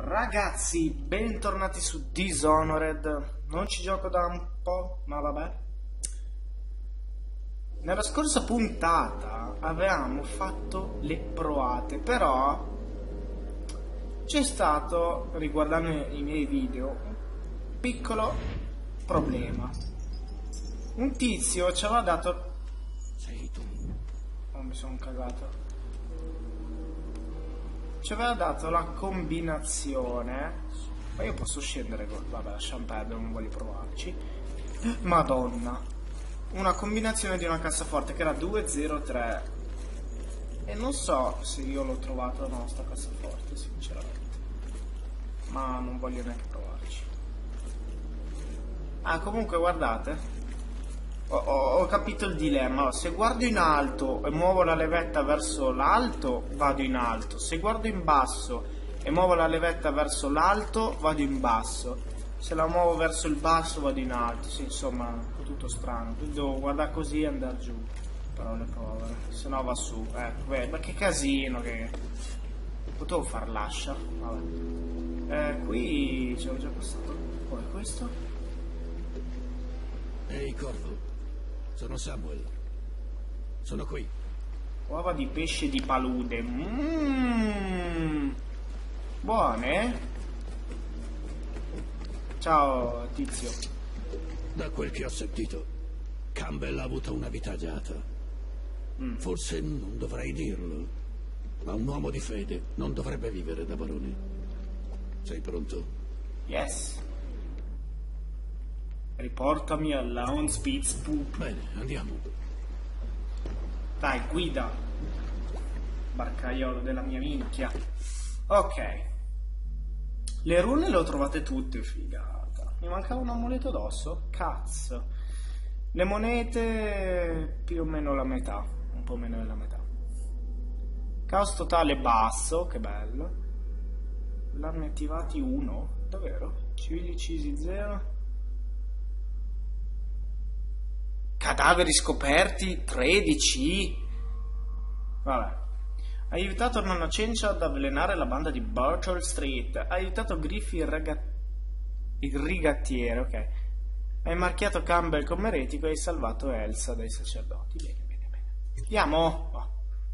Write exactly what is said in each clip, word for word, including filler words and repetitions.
Ragazzi, bentornati su Dishonored. Non ci gioco da un po', ma vabbè. Nella scorsa puntata avevamo fatto le proate, però c'è stato, riguardando i miei video, un piccolo problema. Un tizio ci aveva dato... Sei tu. Oh, mi sono cagato. Ci aveva dato la combinazione. Ma io posso scendere con... Vabbè, lasciamo perdere, non voglio provarci. Madonna. Una combinazione di una cassaforte che era due zero tre. E non so se io l'ho trovato o no sta cassaforte, sinceramente. Ma non voglio neanche provarci. Ah, comunque guardate. Ho, ho, ho capito il dilemma. Se guardo in alto e muovo la levetta verso l'alto, vado in alto. Se guardo in basso e muovo la levetta verso l'alto, vado in basso. Se la muovo verso il basso, vado in alto. Sì, insomma, è tutto strano. Quindi devo guardare così e andare giù. Parole povere. Se no va su. Ecco, beh, ma che casino che... Potevo far l'ascia. Vabbè. Eh, qui ci avevo già passato. Poi questo. Ehi, Corvo. Sono Samuel. Sono qui. Uova di pesce di palude. Mmm. Buone. Ciao, tizio. Da quel che ho sentito, Campbell ha avuto una vita agiata. Mm. Forse non dovrei dirlo, ma un uomo di fede non dovrebbe vivere da barone. Sei pronto? Yes. Riportami alla On Speed Poop. Bene, andiamo. Dai, guida. Barcaiolo della mia minchia. Ok. Le rune le ho trovate tutte, figata. Mi mancava un amuleto d'osso? Cazzo. Le monete più o meno la metà. Un po' meno della metà. Caos totale basso, che bello. L'armi attivati uno. Davvero? Civili uccisi zero. Cadaveri scoperti tredici. Vabbè. Ha aiutato Nonna Cencia ad avvelenare la banda di Burchell Street. Ha aiutato Griffy il, raga... il rigattiere, ok. Hai marchiato Campbell come eretico e hai salvato Elsa dai sacerdoti. Bene, bene, bene. Andiamo. Oh.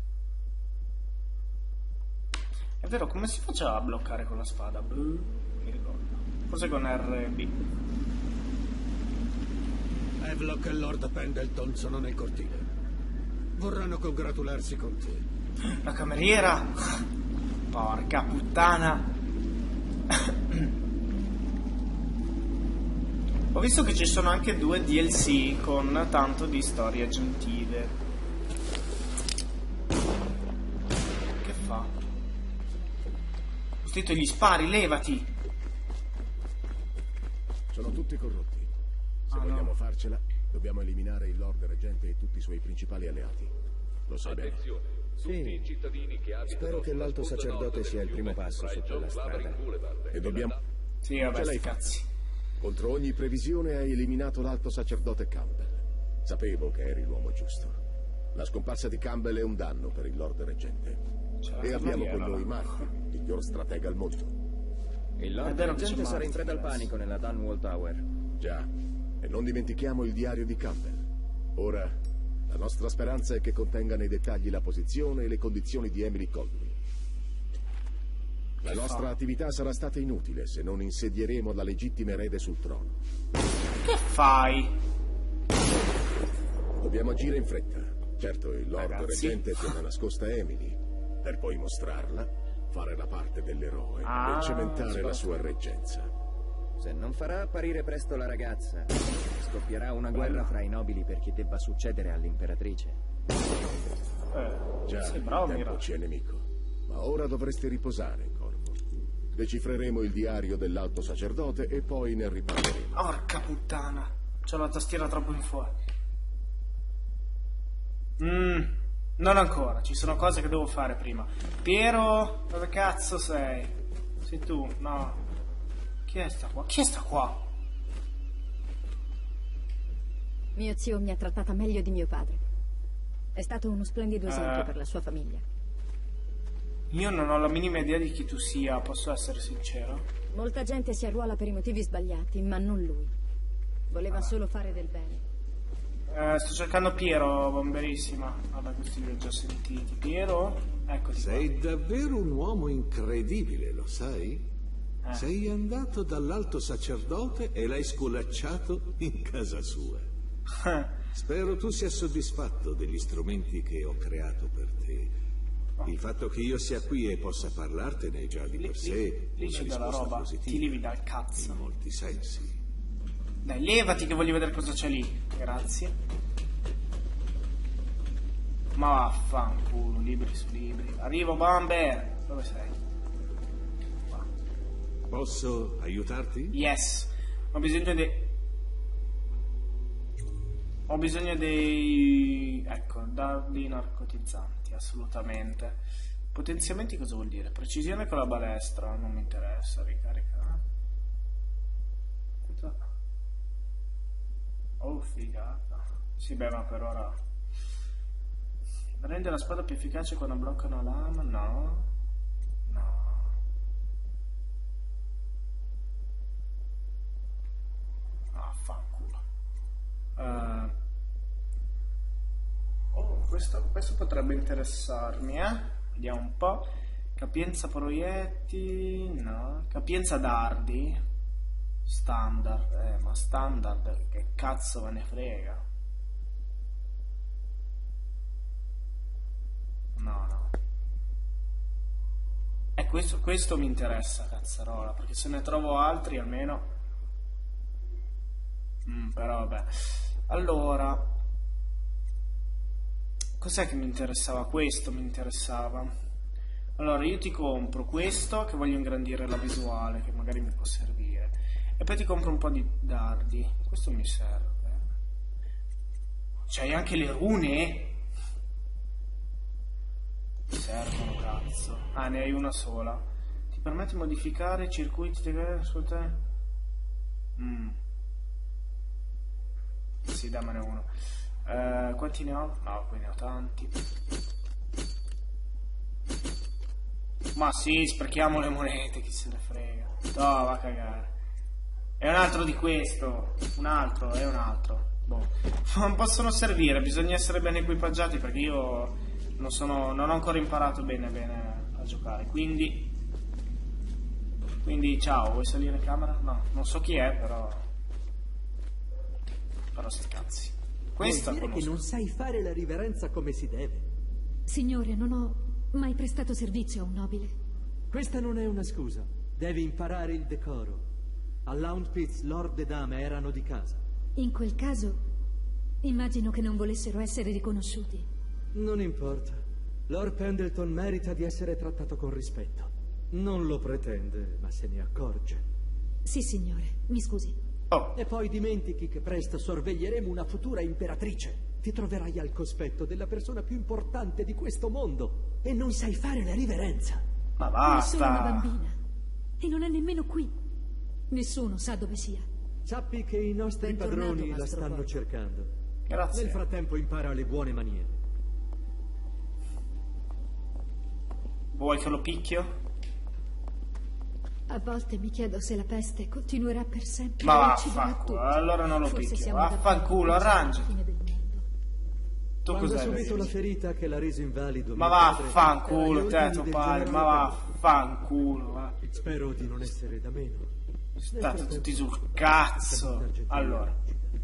È vero, come si faceva a bloccare con la spada? Buh, mi ricordo. Forse con R B. Havelock e Lord Pendleton sono nel cortile. Vorranno congratularsi con te. La cameriera. Porca puttana. Ho visto che ci sono anche due D L C con tanto di storie aggiuntive. Che fa? Ho scritto gli spari, levati. Sono tutti corrotti. Se Ah, vogliamo no. farcela, dobbiamo eliminare il Lord Reggente e tutti i suoi principali alleati. Lo sai bene. Sì, spero che l'alto sacerdote sia il primo passo su quella strada. E dobbiamo... Sì, Ce vabbè, l'hai sti cazzi. Contro ogni previsione hai eliminato l'alto sacerdote Campbell. Sapevo che eri l'uomo giusto. La scomparsa di Campbell è un danno per il Lord Reggente. E abbiamo con noi Mark, il miglior stratega al mondo. Il È Lord vero che Reggente c'è sarà in preda al Martin, panico nella Dunwall Tower. Già. E non dimentichiamo il diario di Campbell. Ora, la nostra speranza è che contenga nei dettagli la posizione e le condizioni di Emily Caldwell. La Che nostra fa? attività sarà stata inutile se non insedieremo la legittima erede sul trono. Che fai? Dobbiamo agire in fretta. Certo, il Lord Ragazzi. Reggente tiene nascosta Emily, per poi mostrarla, fare la parte dell'eroe Ah, e cementare sì. la sua reggenza. Se non farà apparire presto la ragazza, scoppierà una guerra fra i nobili per chi debba succedere all'imperatrice. Eh, Già, sei il bravo, tempo Mira. ci è nemico. Ma ora dovresti riposare, Corvo. Decifreremo il diario dell'alto sacerdote e poi ne riparleremo. Porca puttana. C'ho la tastiera troppo in fuori. Mmm. Non ancora, ci sono cose che devo fare prima. Piero, dove cazzo sei? Sei tu? No. Chi è sta qua? Chi è sta qua? Mio zio mi ha trattata meglio di mio padre. È stato uno splendido esempio Eh. per la sua famiglia. Io non ho la minima idea di chi tu sia, posso essere sincero? Molta gente si arruola per i motivi sbagliati, ma non lui. Voleva ah. solo fare del bene. Eh, sto cercando Piero, bomberissima. Vabbè, questi li ho già sentiti. Piero? Eccoti. Sei qua. davvero un uomo incredibile, lo sai? Eh. Sei andato dall'alto sacerdote e l'hai sculacciato in casa sua. Spero tu sia soddisfatto degli strumenti che ho creato per te. Il fatto che io sia qui e possa parlartene è già di per sé lì c'è della roba, ti levi dal cazzo. In molti sensi. Dai, levati che voglio vedere cosa c'è lì. Grazie. Ma vaffanculo, libri su libri. Arrivo, Bomber. Dove sei? Qua. Posso aiutarti? Yes. Ho bisogno dei... Ho bisogno dei... Ecco, dardi narcotizzanti, assolutamente. Potenziamenti cosa vuol dire? Precisione con la balestra, non mi interessa, ricarica. Cosa? Oh, figata. Sì, beh, ma per ora... Rende la spada più efficace quando blocca una lama? No. No. Ah, fanculo. Uh. Oh, questo, questo potrebbe interessarmi, eh? Vediamo un po'. Capienza proiettili, no. Capienza dardi. Standard, eh, ma standard, che cazzo me ne frega. No, no. E questo, questo mi interessa, cazzarola, perché se ne trovo altri almeno... Mm, però vabbè. Allora... Cos'è che mi interessava? Questo mi interessava. Allora, io ti compro questo, che voglio ingrandire la visuale, che magari mi può servire. E poi ti compro un po' di dardi. Questo mi serve. C'hai anche le rune? Mi servono, cazzo. Ah, ne hai una sola. Ti permette di modificare i circuiti di... su te? Mm. Sì, dammene uno. Uh, quanti ne ho? No, qui ne ho tanti. Ma sì, sprechiamo le monete, chi se ne frega. No, va a cagare. E un altro di questo. Un altro, e un altro. Boh. Non possono servire, bisogna essere ben equipaggiati perché io non sono. Non ho ancora imparato bene bene a giocare. Quindi. Quindi ciao, vuoi salire in camera? No, non so chi è, però. Però sti cazzi. Questa vuol dire conosco. che non sai fare la riverenza come si deve. Signore, non ho mai prestato servizio a un nobile. Questa non è una scusa. Devi imparare il decoro. All'Hound Pits Lord e Dame erano di casa. In quel caso, immagino che non volessero essere riconosciuti. Non importa. Lord Pendleton merita di essere trattato con rispetto. Non lo pretende, ma se ne accorge. Sì, signore. Mi scusi. Oh. E poi dimentichi che presto sorveglieremo una futura imperatrice. Ti troverai al cospetto della persona più importante di questo mondo e non sai fare la riverenza. Ma È solo una basta. bambina. E non è nemmeno qui. Nessuno sa dove sia. Sappi che i nostri Bentornato, padroni la Mastro stanno Porco. cercando. Grazie. Nel frattempo impara le buone maniere. Vuoi che lo picchio? A volte mi chiedo se la peste continuerà per sempre. Ma a uccidere vaffanculo, tutti. allora non lo Forse picchio. siamo Vaffanculo, davvero arrangiati. alla fine del mondo. Tu Quando ha cos'hai? subito la ferita che l'ha reso invalido, Ma mio padre vaffanculo, era te agli tuo ordini del padre, ma generale vaffanculo. Va. Pendleton. Spero di non essere da meno. Nel State frattempo, tutti sul cazzo. Allora.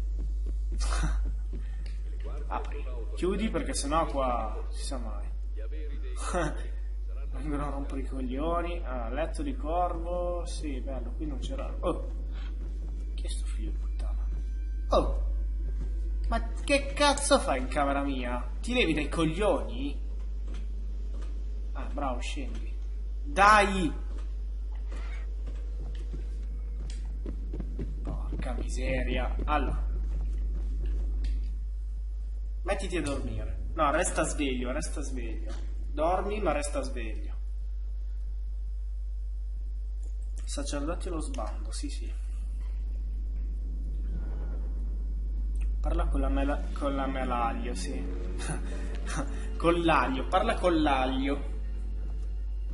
Apri. Chiudi perché sennò qua si sa mai. Vengono a rompere i coglioni. Ah, letto di corvo. Sì, bello, qui non c'era. Oh. Chi è sto figlio di puttana? Oh. Ma che cazzo fai in camera mia? Ti levi dai coglioni? Ah, bravo, scendi. Dai! Porca miseria. Allora. Mettiti a dormire. No, resta sveglio, resta sveglio. Dormi, ma resta sveglio. Sacerdoti allo sbando, sì sì. Parla con la mela... con la melaglio, sì. Con l'aglio, parla con l'aglio.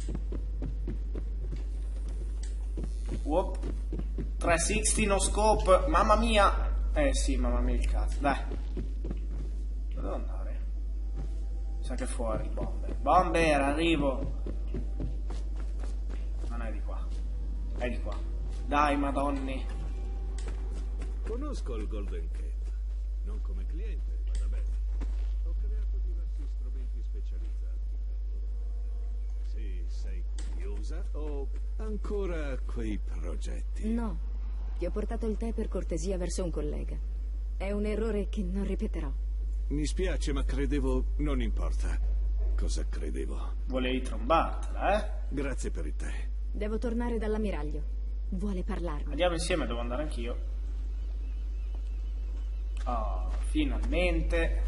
Whoop. trecentosessanta no scope. Mamma mia. Eh sì, mamma mia il cazzo. Dai. Dove devo andare? Sa che è fuori il bomber. Bomber, arrivo. Non è di qua. È di qua. Dai, madonni. Conosco il Golden Cat. Non come cliente, ma da bene. Ho creato diversi strumenti specializzati per loro. Sì, sei curiosa o ancora quei progetti? No, ti ho portato il tè per cortesia verso un collega. È un errore che non ripeterò. Mi spiace, ma credevo... Non importa. Cosa credevo? Volevi trombartela, eh? Grazie per il tè. Devo tornare dall'ammiraglio. Vuole parlarmi. Andiamo insieme, devo andare anch'io. Oh, finalmente.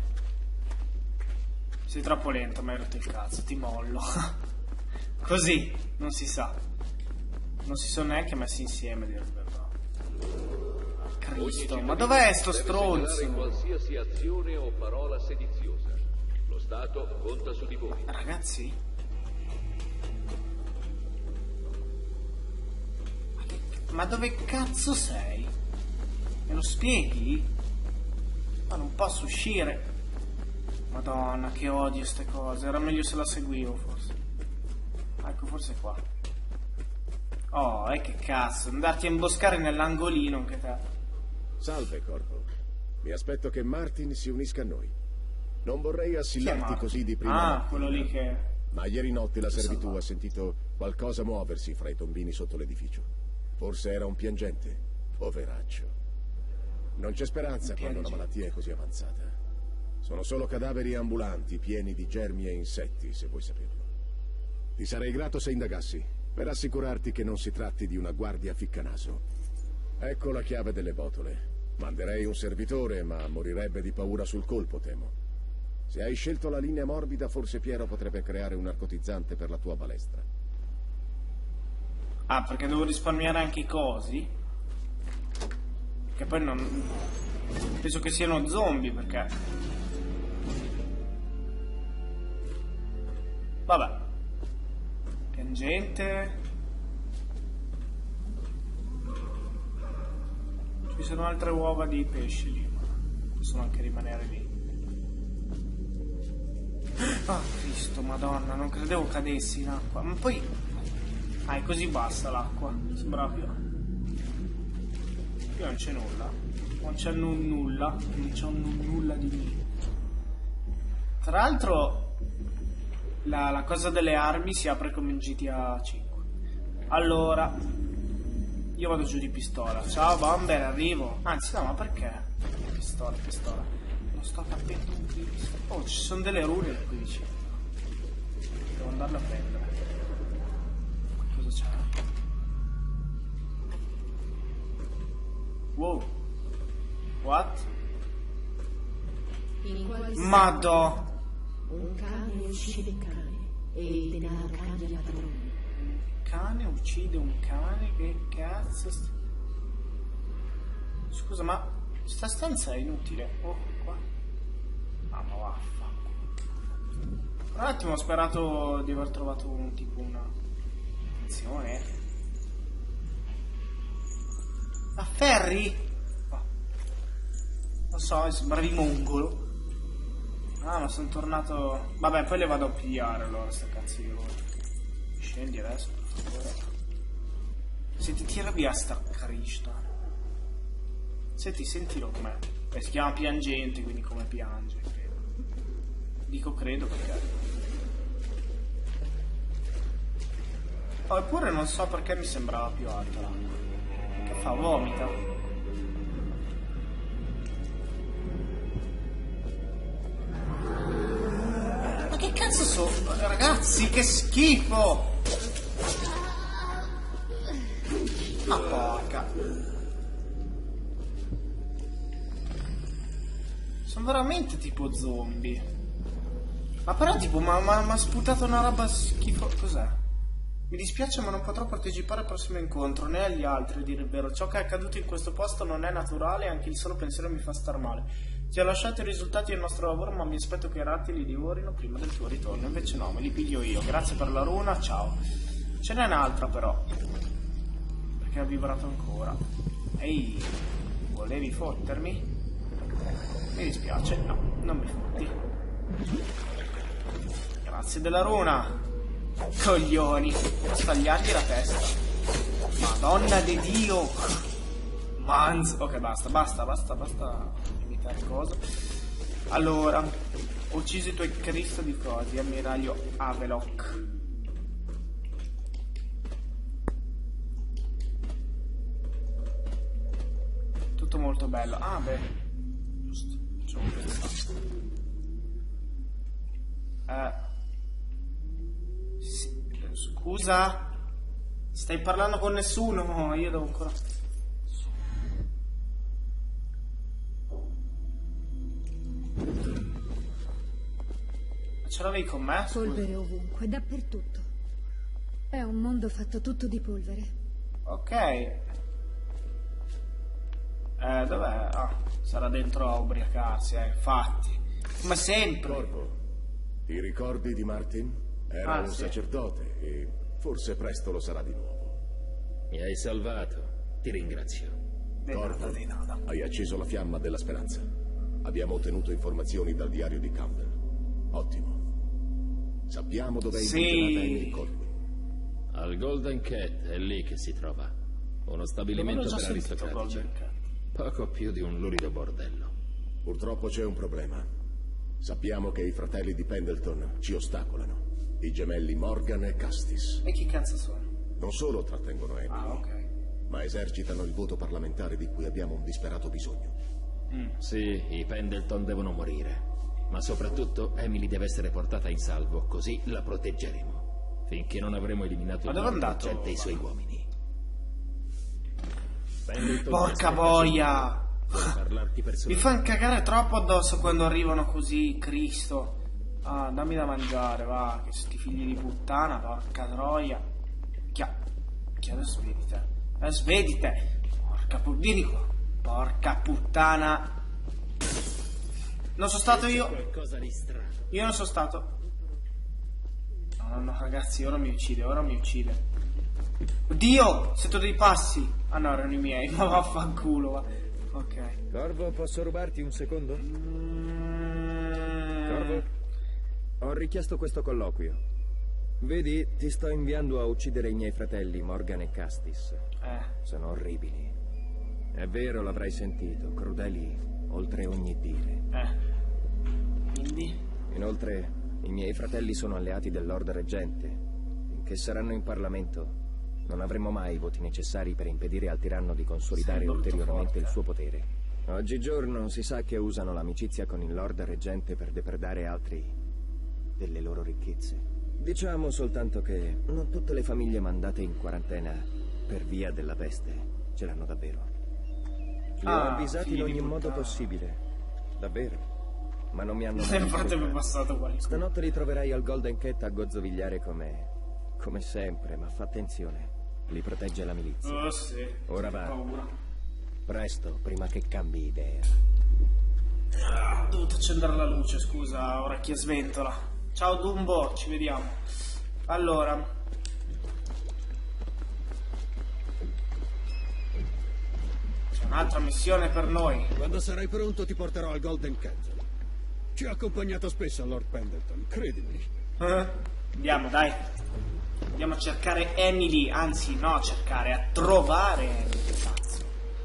Sei troppo lento, mi hai rotto il cazzo, ti mollo. Così, non si sa. Non si sono neanche messi insieme, dire il vero. Cristo, ma dov'è sto stronzo? Qualsiasi azione o parola sediziosa. Lo Stato conta su di voi. Ragazzi? Ma, che, ma dove cazzo sei? Me lo spieghi? Ma non posso uscire. Madonna, che odio ste cose. Era meglio se la seguivo, forse. Ecco, forse qua. Oh, e eh, che cazzo. Andarti a imboscare nell'angolino anche te. Salve, Corpo. Mi aspetto che Martin si unisca a noi. Non vorrei assillarti così di prima Ah, mattina, quello lì che... ma ieri notte la servitù ha sentito qualcosa muoversi fra i tombini sotto l'edificio. Forse era un piangente. Poveraccio. Non c'è speranza quando una malattia è così avanzata. Sono solo cadaveri ambulanti pieni di germi e insetti, se vuoi saperlo. Ti sarei grato se indagassi, per assicurarti che non si tratti di una guardia ficcanaso. Ecco la chiave delle botole. Manderei un servitore, ma morirebbe di paura sul colpo, temo. Se hai scelto la linea morbida, forse Piero potrebbe creare un narcotizzante per la tua balestra. Ah, perché devo risparmiare anche i cosi? Che poi non... penso che siano zombie, perché... Vabbè. Piangente... Ci sono altre uova di pesce lì, ma possono anche rimanere lì. Ah, Cristo, madonna, non credevo cadessi in acqua. Ma poi... Ah, è così bassa l'acqua. Sembrava più... Qui non c'è nulla. Non c'è n- nulla. Non c'è un nulla di niente. Tra l'altro, la, la cosa delle armi si apre come in G T A cinque. Allora... Io vado giù di pistola. Ciao bomber, arrivo. Anzi no, ma perché? Pistola, pistola. Non sto capendo un pizzo. Oh, ci sono delle rune qui vicino. Devo andarle a prendere. Cosa c'è? Wow. What? Madò. Un cane uccide cane e il denaro cambia padrone. Cane uccide un cane, che cazzo st... Scusa, ma sta stanza è inutile. Oh, qua. Ah, ma vaffanculo. Un attimo ho sperato di aver trovato un tipo una attenzione. Ma Ferri? Oh. Lo so, sembravi mongolo. Ah, ma sono tornato... Vabbè, poi le vado a pigliare allora, sta cazzo di ora. Scendi adesso. Senti, tira via sta Krishna. Senti, sentilo com'è. Eh, si chiama piangente, quindi come piange, credo. Dico credo perché... Oh, eppure non so perché mi sembrava più alta l'acqua. Che fa? Vomita. Ma che cazzo sono? Ragazzi, che schifo! Ma porca. Sono veramente tipo zombie. Ma però tipo ma ha sputato una roba schifo. Cos'è? Mi dispiace ma non potrò partecipare al prossimo incontro, né agli altri, a dire il vero. Ciò che è accaduto in questo posto non è naturale e anche il solo pensiero mi fa star male. Ti ho lasciato i risultati del nostro lavoro, ma mi aspetto che i ratti li divorino prima del tuo ritorno. Invece no, me li piglio io. Grazie per la runa, ciao. Ce n'è un'altra però, perché ha vibrato ancora. Ehi, volevi fottermi? Mi dispiace, no, non mi fotti. Grazie della runa. Coglioni, devo stagliargli la testa. Madonna di Dio. Manz. Ok, basta, basta, basta, basta imitare cosa. Allora, ho ucciso i tuoi Cristo di Frosi, ammiraglio Avelock. Tutto molto bello. Ah, beh. Giusto. C'ho un pezzo. Eh. Sì. Scusa? Stai parlando con nessuno? Io devo ancora... Ce l'avevi con me? Polvere ovunque, dappertutto. È un mondo fatto tutto di polvere. Ok. Eh, dov'è? Ah, sarà dentro a ubriacarsi, eh, infatti. Come sempre. Corvo, ti ricordi di Martin? Era Ah, un sì. sacerdote e forse presto lo sarà di nuovo. Mi hai salvato, ti ringrazio. Di nada, Corvo, di nada. hai acceso la fiamma della speranza. Abbiamo ottenuto informazioni dal diario di Campbell. Ottimo. Sappiamo dove è Sì. imprigionata Emily Corvo. Al Golden Cat è lì che si trova. Uno stabilimento Dove l'ho già per sentito, aristocratici. Golden Cat? Poco più di un lurido bordello. Purtroppo c'è un problema. Sappiamo che i fratelli di Pendleton ci ostacolano. I gemelli Morgan e Castis. E chi cazzo sono? Non solo trattengono Emily, Ah, ok. ma esercitano il voto parlamentare di cui abbiamo un disperato bisogno. Mm. Sì, i Pendleton devono morire. Ma soprattutto Emily deve essere portata in salvo, così la proteggeremo. Finché non avremo eliminato Ma il dove è Lord andato? Reggente e i suoi uomini. Pendleton Porca aspetta boia! su- Vuole parlarti Mi personalmente. fanno cagare troppo addosso quando arrivano così, Cristo. Ah, dammi da mangiare, va, che sti figli di puttana, porca troia. Chia, chia, adesso svedi te. Adesso svedi te. Porca pu... vieni qua. Porca puttana. Non sono stato io. Qualcosa di strano. Io non sono stato. No, no, no, ragazzi, ora mi uccide, ora mi uccide. Oddio, sento dei passi. Ah no, erano i miei, ma vaffanculo, va. Ok. Corvo, posso rubarti un secondo? Mm. Corvo? Ho richiesto questo colloquio. Vedi, ti sto inviando a uccidere i miei fratelli, Morgan e Castis. Eh. Sono orribili. È vero, l'avrai sentito, crudeli oltre ogni dire. Eh. Quindi? Inoltre, i miei fratelli sono alleati del Lord Reggente. Finché saranno in Parlamento, non avremo mai i voti necessari per impedire al tiranno di consolidare Sei molto ulteriormente forte. il suo potere. Oggigiorno si sa che usano l'amicizia con il Lord Reggente per depredare altri delle loro ricchezze. Diciamo soltanto che non tutte le famiglie mandate in quarantena per via della peste ce l'hanno davvero. Li ho Ah, avvisati figli in di ogni modo puttana. possibile. Davvero. Ma non mi hanno mai Nel frattempo è ascoltato. passato qualcuno. Stanotte li troverai al Golden Cat a gozzovigliare come... come sempre, ma fa attenzione. Li protegge la milizia. Oh sì. Ora Che va. paura. Presto, prima che cambi idea. Ah, ho dovuto accendere la luce, scusa, orecchie sventola. Ciao Dumbo, ci vediamo. Allora. C'è un'altra missione per noi. Quando sarai pronto ti porterò al Golden Cat. Ci ha accompagnato spesso Lord Pendleton, credimi. Eh? Andiamo, dai. Andiamo a cercare Emily, anzi no a cercare, a trovare Emily, cazzo.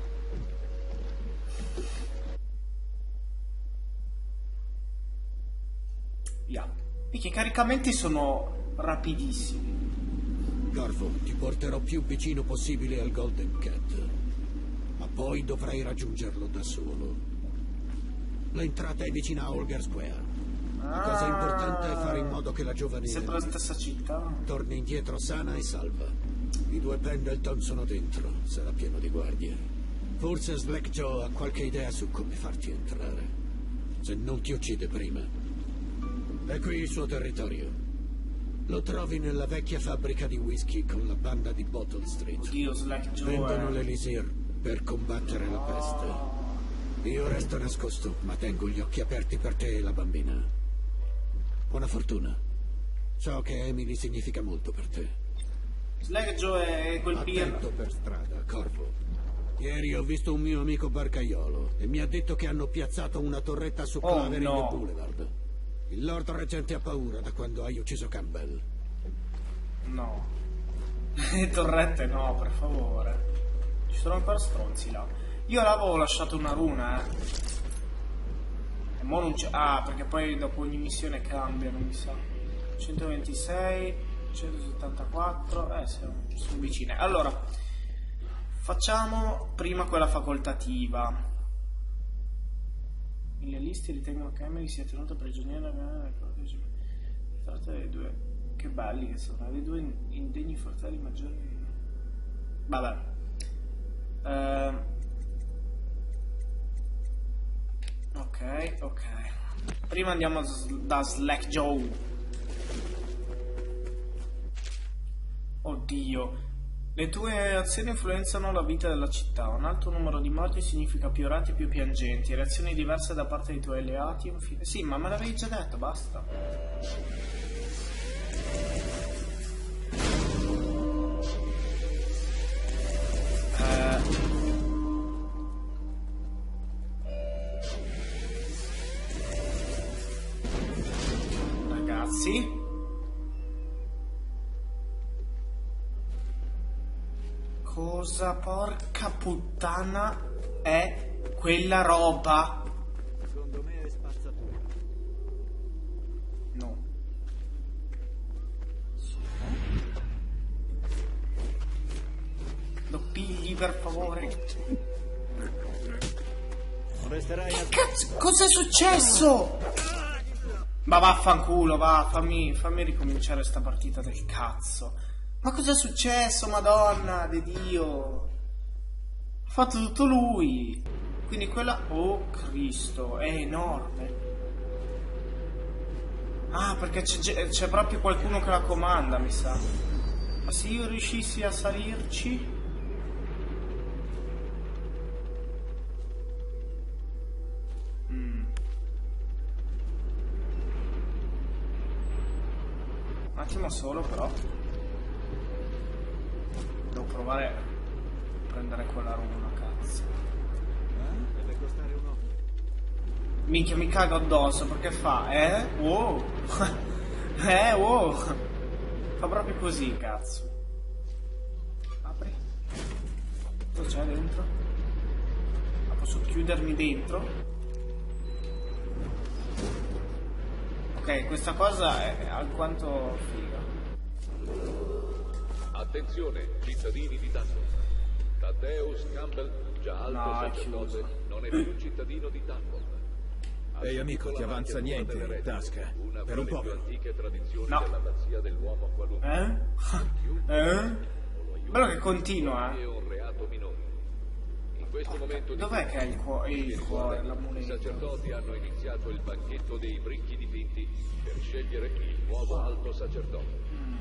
Via. Perché i caricamenti sono rapidissimi. Corvo, ti porterò più vicino possibile al Golden Cat. Ma poi dovrai raggiungerlo da solo. L'entrata è vicina a Holger Square. La cosa importante è fare in modo che la giovane Sempre la stessa città. torni indietro sana e salva. I due Pendleton sono dentro, sarà pieno di guardie. Forse Slackjaw ha qualche idea su come farti entrare. Se non ti uccide prima. È qui il suo territorio. Lo trovi nella vecchia fabbrica di whisky con la banda di Bottle Street. Oddio, Slackjaw. Vendono eh. l'elisir per combattere la peste. Io resto nascosto, ma tengo gli occhi aperti per te e la bambina. Buona fortuna. So che Emily significa molto per te. Slag Joe è quel pirla. Attento per strada, Corvo. Ieri ho visto un mio amico barcaiolo e mi ha detto che hanno piazzato una torretta su Oh, Clavering no. Boulevard. Il Lord Reggente ha paura da quando hai ucciso Campbell. No. Torrette no, per favore. Ci sono ancora stronzi là. Io l'avevo lasciato una runa, eh. E mo non c'è. Ah, perché poi dopo ogni missione cambiano, mi sa. centoventisei, centosettantaquattro. Eh, sono, sono vicine. Allora, facciamo prima quella facoltativa. I lealisti ritengono che Emily sia tenuta prigioniera. Si tratta dei due. Che belli che sono, dei due indegni fratelli maggiori. Vabbè. Uh, ok, ok. Prima andiamo da Slag Joe. Oddio. Le tue azioni influenzano la vita della città. Un alto numero di morti significa più orati e più piangenti. Reazioni diverse da parte dei tuoi alleati. Infine... Sì, ma me l'avevi già detto, basta. Eh... Ragazzi, cosa porca puttana è quella roba? Secondo me è spazzatura. No. Lo pigli per favore. Resterai a... Cazzo, cos'è successo? Ma vaffanculo, va, fammi, fammi ricominciare sta partita del cazzo. Ma cos'è successo, madonna di Dio? Ha fatto tutto lui. Quindi quella... Oh, Cristo, è enorme. Ah, perché c'è proprio qualcuno che la comanda, mi sa. Ma se io riuscissi a salirci... Mm. Un attimo solo, però. Devo provare a prendere quella runa, cazzo. Eh? Deve costare un occhio. Minchia, mi cago addosso, perché fa? Eh? Wow! eh, wow! Fa proprio così, cazzo. Apri. Cosa c'è dentro? Ma posso chiudermi dentro? Ok, questa cosa è alquanto figa. Attenzione, cittadini di Dunwall. Thaddeus Campbell, già alto No, sacerdote, non è più cittadino di Dunwall. Ehi amico, ti avanza niente in tasca? Una Per un po'. delle più antiche tradizioni No. dell'abbazia dell'uomo qualunque. Eh? Eh? Bello che continua, È eh? un reato minore. In questo momento di Dov'è che è il, cuo il cuore, I l'amuleto? sacerdoti hanno iniziato il banchetto dei bricchi dipinti per scegliere il nuovo alto sacerdote.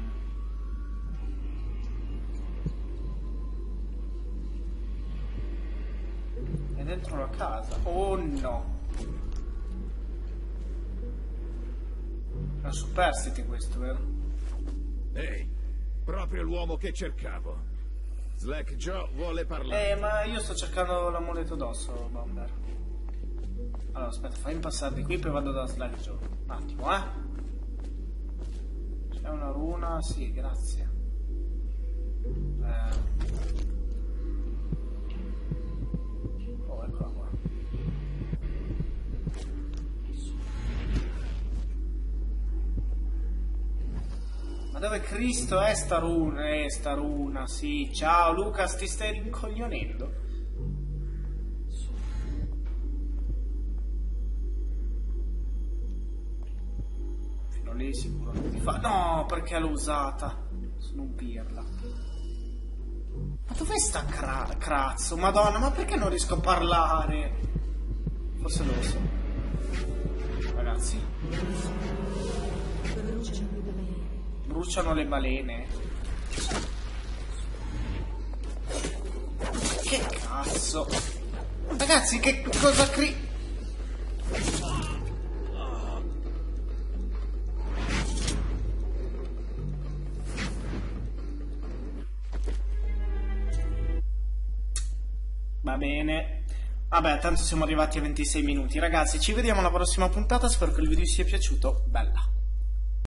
È dentro la casa. Oh no! È un superstite questo, vero? Ehi, proprio l'uomo che cercavo. Slack Joe vuole parlare. Eh, ma io sto cercando l'amuleto d'osso, Bomber. Allora, aspetta, fammi passare di qui, poi vado da Slack Joe. Un attimo, eh? C'è una runa, sì, grazie. Eh. Oh, eccola qua. Ma dove Cristo è sta runa? Eh, sta runa, sì. Ciao Lucas, ti stai rincoglionendo? Fino lì sicuro non ti fa. No, perché l'ho usata? Sono un pirla. Ma dov'è sta cra crazzo? Madonna, ma perché non riesco a parlare? Forse lo so. Ragazzi. Bruciano le balene. Che cazzo? Ragazzi, che cosa cri... Va bene. Vabbè, tanto siamo arrivati a ventisei minuti. Ragazzi, ci vediamo alla prossima puntata. Spero che il video vi sia piaciuto. Bella.